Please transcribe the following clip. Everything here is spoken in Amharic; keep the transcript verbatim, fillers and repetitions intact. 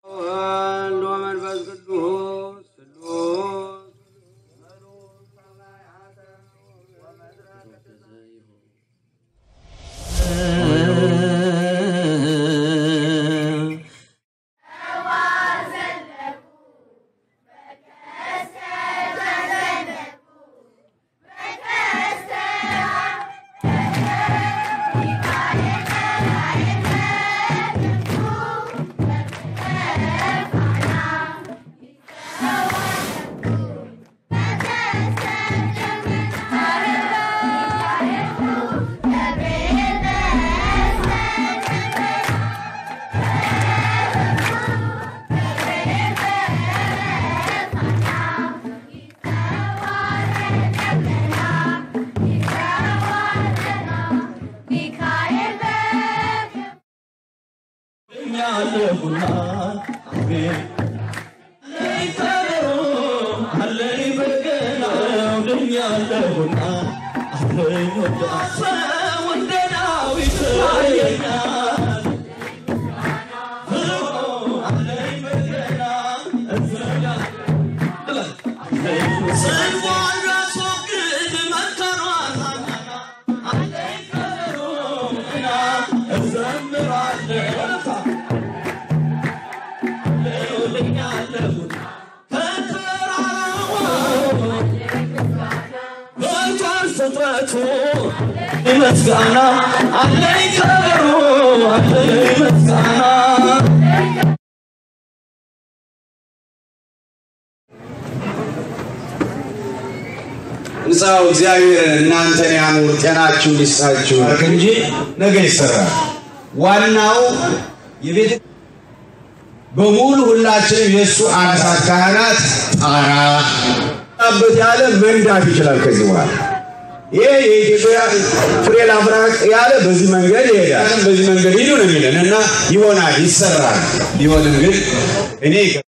مسكانا عليك روح عليك مسكانا እንሳው እግዚአብሔር እናንተን ያኑር ጤናችሁን ይስጣችሁ እንጂ ነገ ይሰራል ዋናው የቤት በሙሉ ሁላችንም የሱ አሳት ካህናት ጣራ አበት ያለ መንዳት ይችላል ከዚህ በኋላ ይሄ የኢትዮጵያ ፍሬ ላፍራቅ ያለ በዚህ መንገድ ይሄዳል በዚህ መንገድ ይሉ ነው የሚለንና ይሆናል ይሰራል ሊሆንም ግን እኔ